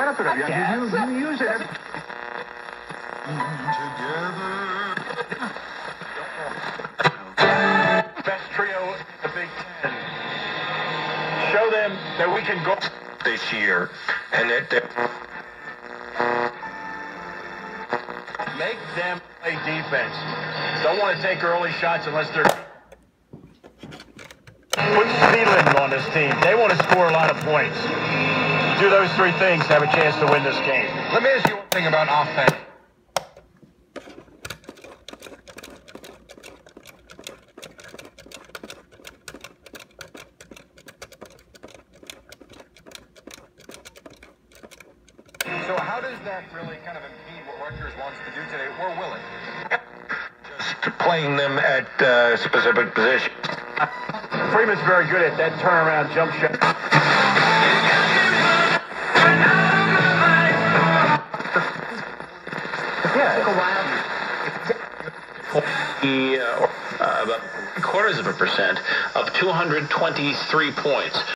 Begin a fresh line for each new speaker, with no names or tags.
benefit of you. You use it.
Best trio in the Big Ten. Show them that we can go
this year, and that
make them play defense. Don't want to take early shots unless they're put speed limit on this team. They want to score a lot of points. Do those three things to have a chance to win this game.
Let me ask you one thing about offense. So how does that really kind of impede what Rutgers wants to do today, or will it? Just playing them at specific positions.
Freeman's very good at that turnaround jump shot.
Yeah, it took a while.
About 0.75% of 223 points.